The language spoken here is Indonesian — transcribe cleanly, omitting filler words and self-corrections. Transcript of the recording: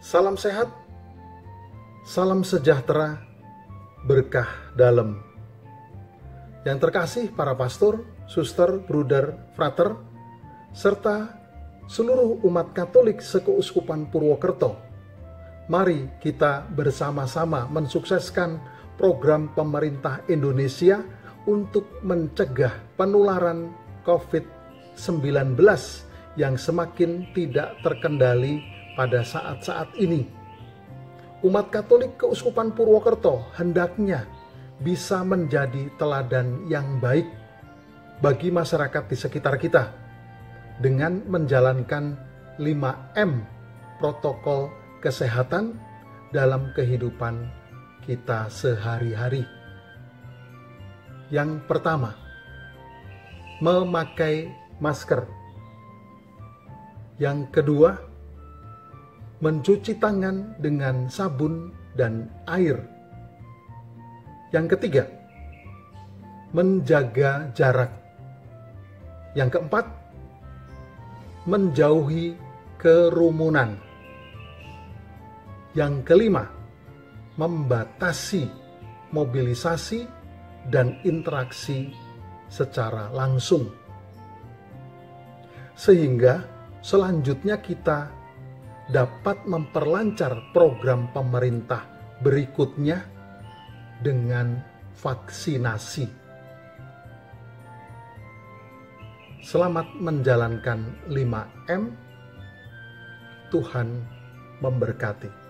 Salam sehat, salam sejahtera, berkah dalam. Yang terkasih para pastor, suster, bruder, frater, serta seluruh umat Katolik Sekeuskupan Purwokerto, mari kita bersama-sama mensukseskan program pemerintah Indonesia untuk mencegah penularan COVID-19 yang semakin tidak terkendali pada saat-saat ini. Umat Katolik Keuskupan Purwokerto hendaknya bisa menjadi teladan yang baik bagi masyarakat di sekitar kita dengan menjalankan 5M protokol kesehatan dalam kehidupan kita sehari-hari. Yang pertama, memakai masker. Yang kedua, mencuci tangan dengan sabun dan air. Yang ketiga, menjaga jarak. Yang keempat, menjauhi kerumunan. Yang kelima, membatasi mobilisasi dan interaksi secara langsung. Sehingga selanjutnya kita dapat memperlancar program pemerintah berikutnya dengan vaksinasi. Selamat menjalankan 5M. Tuhan memberkati.